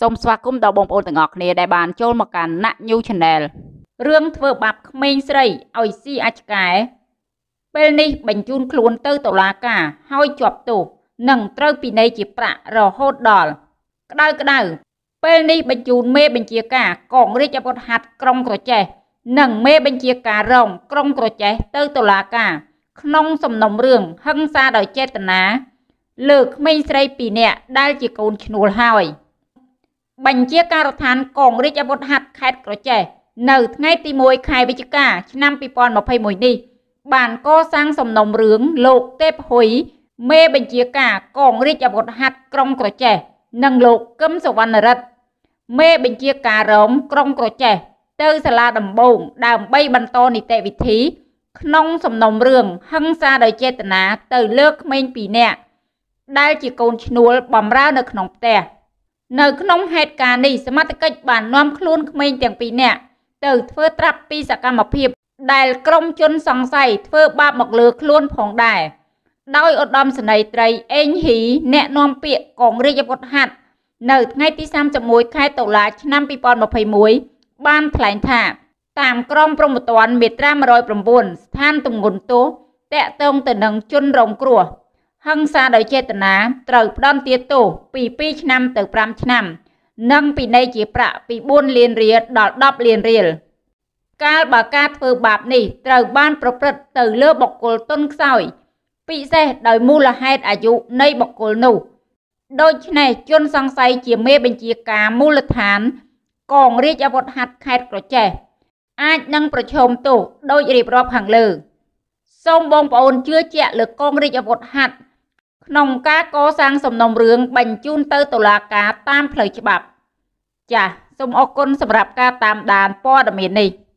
សូមស្វាគមន៍ដល់បងប្អូនទាំងអស់គ្នាដែលបានចូលមកកាន់ New Channel រឿងធ្វើបាបក្មេងស្រីឲ្យស៊ីអាចកែពេលនេះបញ្ជូនខ្លួនទៅតុលាការហើយជាប់ទោសនិងត្រូវពិន័យជាប្រាក់រហូតដល់ក្តៅពេលនេះបញ្ជូនមេបញ្ជាការកងរាជអាវុធហត្ថក្រុងក្រចេះនិងមេបញ្ជាការរងក្រុងក្រចេះទៅតុលាការក្នុងសំណុំរឿងហិង្សាដោយចេតនាលើក្មេងស្រី2នាក់ដែលជាកូនឈ្នួលហើយបញ្ជាការដ្ឋានកងរាជអាវុធហត្ថខេត្តក្រចេះនៅថ្ងៃទី1ខែវិច្ឆិកាឆ្នាំ2021នេះបានកសាងសំណុំរឿងលោកទេពហ៊ុយមេបញ្ជាការកងរាជអាវុធហត្ថក្រុងក្រចេះនិងលោកកឹមសុវណ្ណរិទ្ធមេបញ្ជាការរងក្រុងក្រចេះទៅសាលាដំបងដើម្បីបន្តនីតិវិធីក្នុងសំណុំរឿងហិង្សាដោយចេតនាទៅលើក្មេង2នាក់ដែលជាកូនឈ្នួលបម្រើនៅក្នុងផ្ទះនៅក្នុងហេតុការណ៍នេះសមត្ថកិច្ចបាននាំខ្លួនក្មេងទាំង2នាក់ទៅធ្វើត្រាប់ពីសកម្មភាពដែលក្រុមជនសង្ស័យធ្វើបាបមកលើខ្លួនផងដែរដោយឧត្តមសេនីយ៍ត្រីអេងហ៊ីអ្នកនាំពាក្យកងរាជអាវុធហត្ថនៅថ្ងៃទី31ខែតុលាឆ្នាំ2021បានថ្លែងថាតាមក្រមព្រហ្មទណ្ឌមាត្រា109ស្ថានទម្ងន់ទោសតាក់ទងទៅនឹងជនរងគ្រោះហិង្សាដោយចេតនាត្រូវផ្តន្ទាទោសពី2ឆ្នាំទៅ5ឆ្នាំនិងពិន័យជាប្រាក់ពី4លានរៀលដល់10លានរៀលកាលបើការធ្វើបាបនេះត្រូវបានប្រព្រឹត្តទៅលើបុគ្គលទន់ខ្សោយពិសេសដោយមូលហេតុអាយុនៃបុគ្គលនោះដូច្នេះជនសង្ស័យជាមេបញ្ជាការមូលដ្ឋានកងរាជអាវុធហត្ថខេត្តក្រចេះអាចនឹងប្រឈមទោសដោយរៀបរាប់ខាងលើសូមបងប្អូនជឿជាក់លើកងរាជអាវុធហត្ថក្នុងការកសាងសំណុំរឿងបញ្ជូនទៅតុលាការតាមផ្លូវច្បាប់ចាសសូមអរគុណសម្រាប់ការតាមដានព័ត៌មាននេះ